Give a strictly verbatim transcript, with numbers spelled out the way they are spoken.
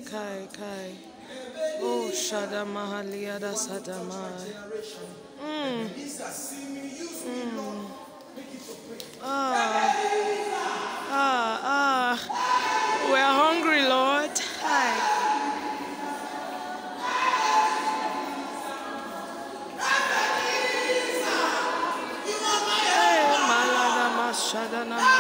kai, kai. Oh, Shada Mahaliada Sadamai. Mm. Mm. Ah, ah, ah. We're hungry, Lord. Hi. Hey, Malada Mashadana.